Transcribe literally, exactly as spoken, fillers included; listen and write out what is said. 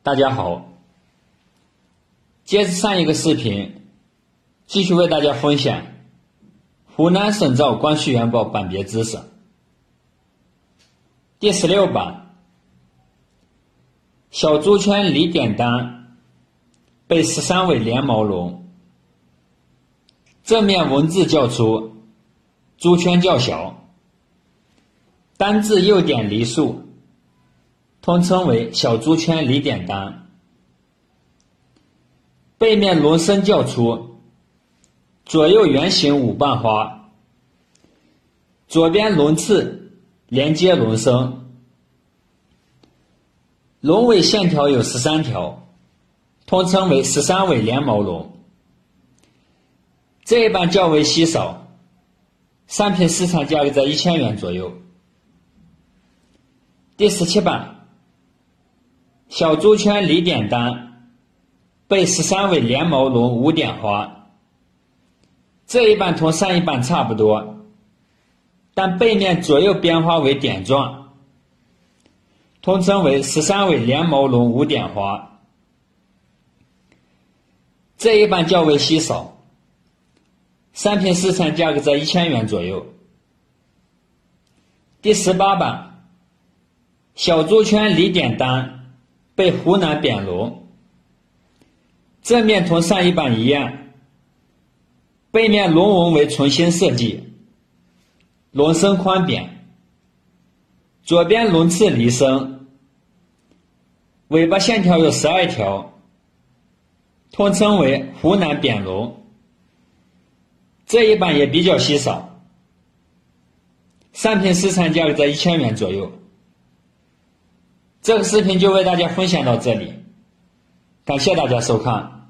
大家好，接着上一个视频，继续为大家分享湖南省造光绪元宝版别知识。第十六版，小珠圈离点单被十三尾连毛龙，正面文字较粗，珠圈较小，单字右点离竖，通称为小珠圈离点单。背面轮身较粗，左右圆形五瓣花，左边轮次连接轮身，龙尾线条有十三条，通称为十三尾连毛龙。这一版较为稀少，商品市场价格在一千元左右。第十七版，小珠圈离点单被十三尾连毛龙五点花。这一版同上一版差不多，但背面左右边花为点状，通称为十三尾连毛龙五点花。这一版较为稀少，商品市场价格在一千元左右。第十八版，小珠圈离点单被湖南扁龙。正面同上一版一样，背面龙纹为纯新设计，轮身宽扁，左边轮次离身，尾巴线条有十二条，通称为湖南扁龙。这一版也比较稀少，商品市场价格在一千元左右。这个视频就为大家分享到这里，感谢大家收看。